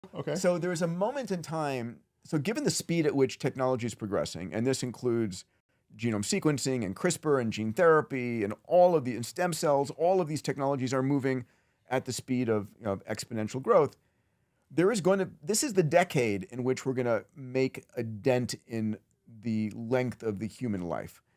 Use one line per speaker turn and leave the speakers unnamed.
Okay.
So there is a moment in time. So given the speed at which technology is progressing, and this includes genome sequencing and CRISPR and gene therapy and all of the and stem cells, all of these technologies are moving at the speed of exponential growth. This is the decade in which we're going to make a dent in the length of the human life.